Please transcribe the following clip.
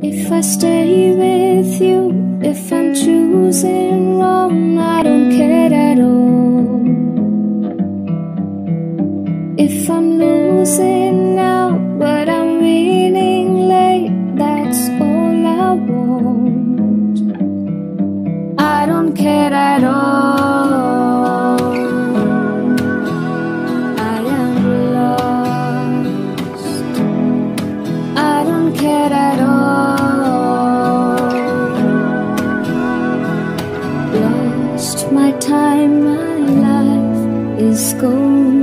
If I stay with you, if I'm choosing wrong, I don't care at all. If I'm losing now, but I'm winning late, that's all I want. I don't care at all. I am lost. I don't care at all. Lost my time, my life is gone.